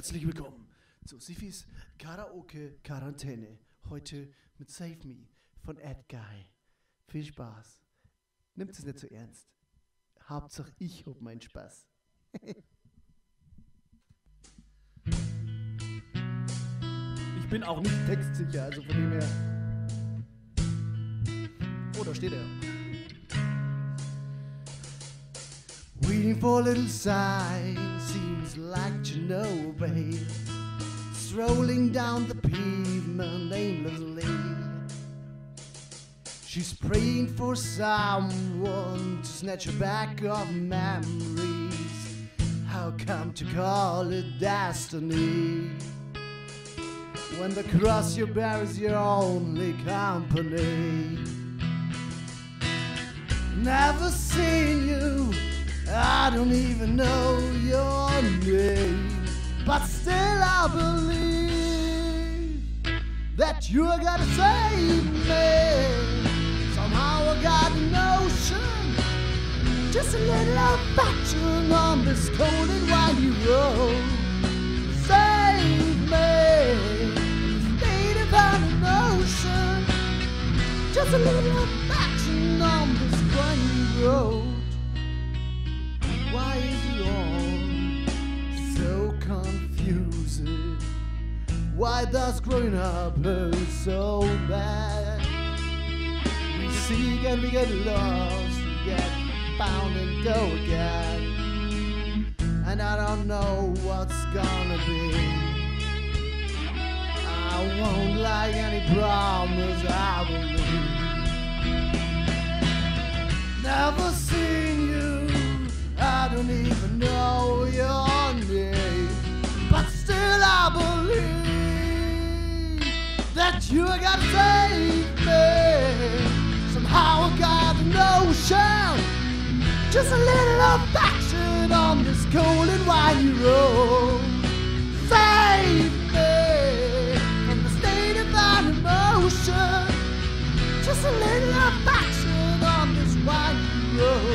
Herzlich willkommen zu Sifis Karaoke Quarantäne. Heute mit Save Me von Ed Guy. Viel Spaß. Nimmt es nicht so ernst. Hauptsache ich hab meinen Spaß. Ich bin auch nicht textsicher, also von dem her. Oh, da steht er. Waiting for a little sign, seems like you know, babe. Strolling down the pavement aimlessly. She's praying for someone to snatch her back of memories. How come to call it destiny? When the cross you bear is your only company. Never seen you, I don't even know your name, but still I believe that you're gonna save me. Somehow I got a notion, just a little affection on this cold and windy road. Save me, state of an emotion, just a little affection on this windy road. Why is it all so confusing? Why does growing up hurt so bad? We seek and we get lost, we get found and go again. And I don't know what's gonna be. I won't like any promise I believe. Never seen you, I don't even know your name, but still I believe that you're gonna save me. Somehow I got a notion, just a little affection on this cold and windy road. Save me from the state of an emotion, just a little affection on this windy road.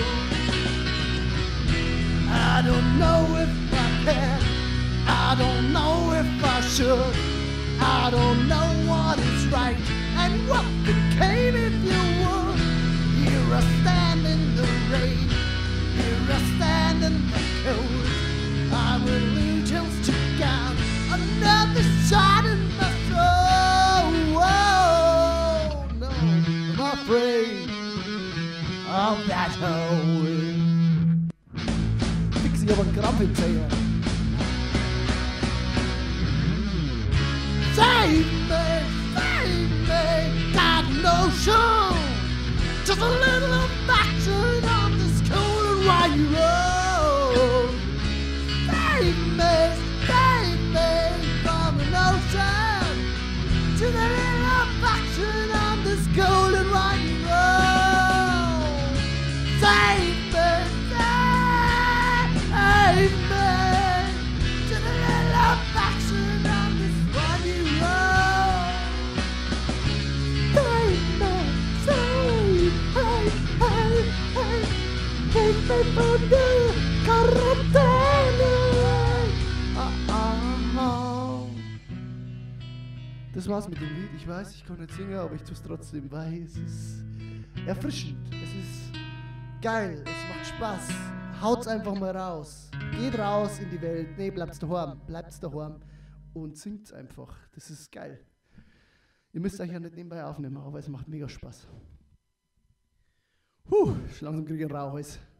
I don't know if I can, I don't know if I should, I don't know what is right and what became if you would. Here I stand in the rain, here I stand in the cold. I'm allegiance to God, another shot in my soul. Oh, no, I'm afraid of that hole. Ich habe einen Krampf im Zähler. Save me, got no show. Just a little affection on this cold and windy road. Save me from an ocean. Just a little affection on this cold and windy road. Save me. Save me, just a little affection on this windy road. Save me, save me from the Quarantäne. Das war's mit dem Lied. Ich weiß, ich kann nicht singen, aber ich tue es trotzdem, weil es ist erfrischend. Es ist geil, es macht Spaß. Haut's einfach mal raus. Geht raus in die Welt. Nee, bleibt's daheim und singt's einfach. Das ist geil. Ihr müsst euch ja nicht nebenbei aufnehmen, aber es macht mega Spaß. Langsam kriege ich einen Rauchhals.